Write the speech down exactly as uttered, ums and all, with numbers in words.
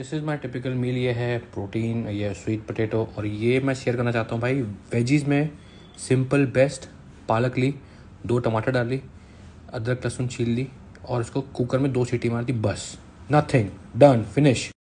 This is my typical meal. ये है protein, ये स्वीट पोटैटो, और ये मैं शेयर करना चाहता हूँ भाई वेजीज़ में सिंपल बेस्ट। पालक ली, दो टमाटर डाली, अदरक लहसुन छील ली और इसको कुकर में दो सीटी मार दी, बस। Nothing, done, finish.